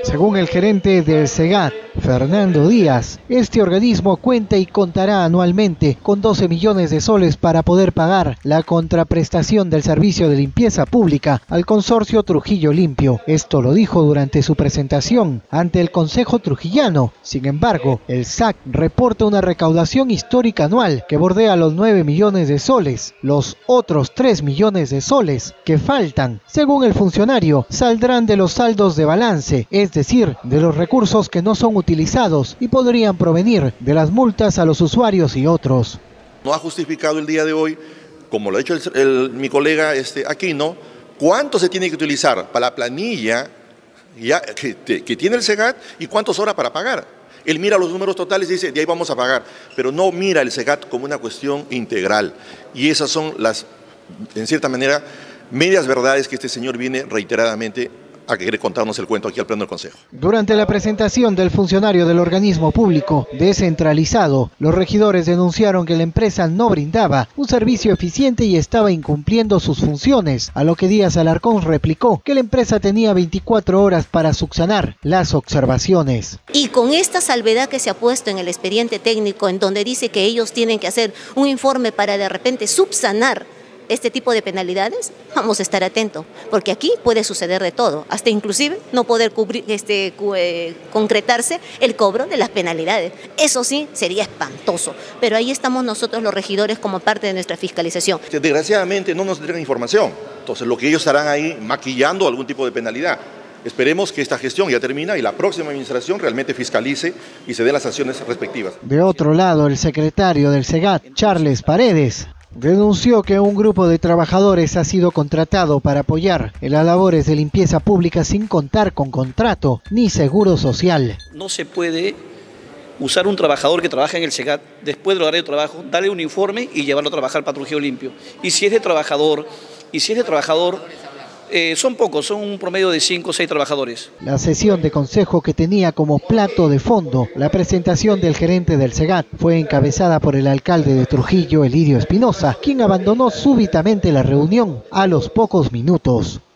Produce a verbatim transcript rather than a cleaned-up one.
Según el gerente del SEGAT, Fernando Díaz, este organismo cuenta y contará anualmente con doce millones de soles para poder pagar la contraprestación del servicio de limpieza pública al consorcio Trujillo Limpio. Esto lo dijo durante su presentación ante el Consejo Trujillano. Sin embargo, el S A C reporta una recaudación histórica anual que bordea los nueve millones de soles. Los otros tres millones de soles que faltan, según el funcionario, saldrán de los saldos de balance, es decir, de los recursos que no son utilizados y podrían provenir de las multas a los usuarios y otros. No ha justificado el día de hoy, como lo ha dicho el, el, mi colega este, Aquino, cuánto se tiene que utilizar para la planilla ya, que, que tiene el SEGAT y cuántas horas para pagar. Él mira los números totales y dice, de ahí vamos a pagar, pero no mira el SEGAT como una cuestión integral. Y esas son las, en cierta manera, medias verdades que este señor viene reiteradamente a querer contarnos el cuento aquí al pleno del Consejo. Durante la presentación del funcionario del organismo público descentralizado, los regidores denunciaron que la empresa no brindaba un servicio eficiente y estaba incumpliendo sus funciones, a lo que Díaz Alarcón replicó que la empresa tenía veinticuatro horas para subsanar las observaciones. Y con esta salvedad que se ha puesto en el expediente técnico, en donde dice que ellos tienen que hacer un informe para de repente subsanar este tipo de penalidades, vamos a estar atentos, porque aquí puede suceder de todo, hasta inclusive no poder cubrir, este, eh, concretarse el cobro de las penalidades. Eso sí, sería espantoso, pero ahí estamos nosotros los regidores como parte de nuestra fiscalización. Desgraciadamente no nos entregan información, entonces lo que ellos estarán ahí maquillando algún tipo de penalidad. Esperemos que esta gestión ya termina y la próxima administración realmente fiscalice y se dé las sanciones respectivas. De otro lado, el secretario del SEGAT, Charles Paredes, denunció que un grupo de trabajadores ha sido contratado para apoyar en las labores de limpieza pública sin contar con contrato ni seguro social. No se puede usar un trabajador que trabaja en el SEGAT después del horario de trabajo, darle un informe y llevarlo a trabajar para Trujillo Limpio. Y si es de trabajador, y si es de trabajador, Eh, son pocos, son un promedio de cinco o seis trabajadores. La sesión de consejo, que tenía como plato de fondo la presentación del gerente del SEGAT, fue encabezada por el alcalde de Trujillo, Elidio Espinosa, quien abandonó súbitamente la reunión a los pocos minutos.